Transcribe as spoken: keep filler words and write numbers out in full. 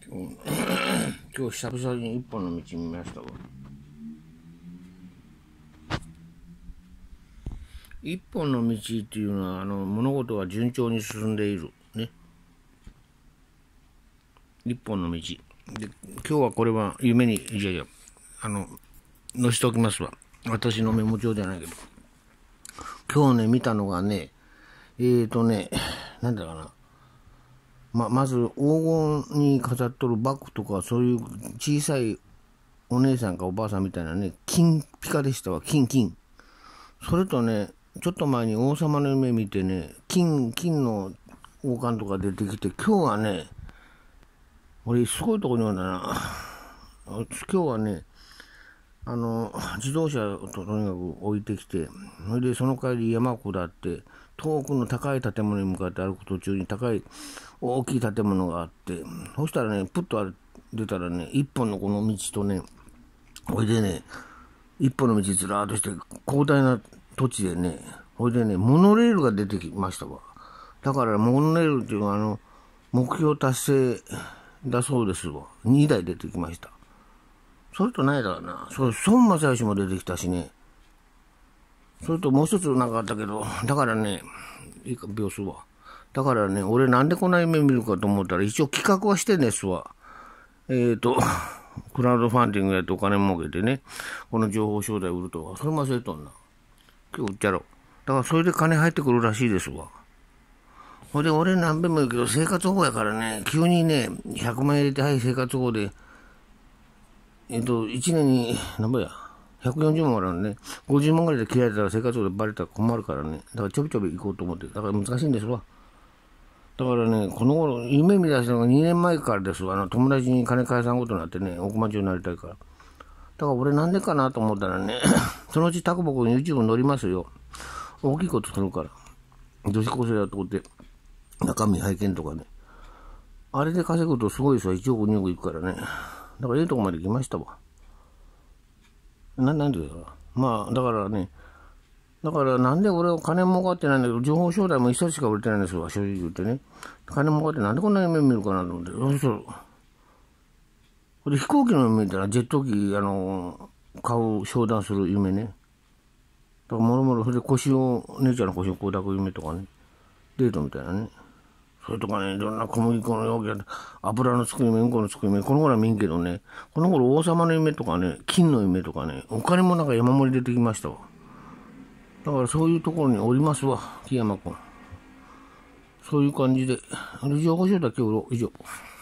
うん、今日久々に一本の道見ましたわ。一本の道っていうのはあの物事が順調に進んでいるね。一本の道で、今日はこれは夢にいやいやあの載せておきますわ。私のメモ帳じゃないけど、今日ね見たのがね、えーとねなんだかな、ままず黄金に飾っとるバッグとか、そういう小さいお姉さんかおばあさんみたいなね、金ピカでしたわ。金金それとね、ちょっと前に王様の夢見てね、金金の王冠とか出てきて、今日はね、俺すごいとこにおるんだな。今日はね、あの自動車をとにかく置いてきて、それでその帰り山を下って遠くの高い建物に向かって歩く途中に高い大きい建物があって、そしたらね、プッと出たらね、一本のこの道とね、ほいでね、一本の道ずらーっとして広大な土地でね、ほいでね、モノレールが出てきましたわ。だからモノレールっていうのはあの目標達成だそうですわ。にだい出てきました。それとないだろうな、それ孫正義も出てきたしね、それともう一つなんかあったけど、だからね、いいか秒数は、だからね、俺なんでこんな夢見るかと思ったら、一応企画はしてんですわ。えーとクラウドファンディングやってお金儲けてね、この情報商材売るとか、それも忘れとんな。今日売っちゃろう。だからそれで金入ってくるらしいですわ。ほいで俺何べんも言うけど、生活保護やからね、急にね、ひゃくまん円入れて、はい、生活保護で、えっと、いちねんに、なんぼや、ひゃくよんじゅうまんあるのね、ごじゅうまんぐらいで切られたら生活保護でバレたら困るからね、だからちょびちょび行こうと思って、だから難しいんですわ。だからね、この頃、夢見出したのがにねんまえからですわ。あの友達に金返さんことになってね、億万長になりたいから。だから俺なんでかなと思ったらね、そのうちタコボコに YouTube 乗りますよ。大きいことするから。女子高生だと思って、中身拝見とかね。あれで稼ぐとすごいですわ。いちおくにおくいくからね。だからいいとこまで来ましたわ。な、なんでだから。まあ、だからね、だからなんで俺は金儲かってないんだけど、情報商材も一冊しか売れてないんですわ、正直言ってね。金儲かってなんでこんな夢見るかなと思って。そうそう。これ飛行機の夢見たら、ジェット機、あの、買う、商談する夢ね。だからもろもろ、それで腰を、姉ちゃんの腰をこう抱く夢とかね。デートみたいなね。それとかね、いろんな小麦粉の容器や油のつく夢、うんこのつく夢、この頃は見んけどね、この頃王様の夢とかね、金の夢とかね、お金もなんか山盛り出てきましたわ。だからそういうところにおりますわ、木山君。そういう感じで。情報商材今日以上。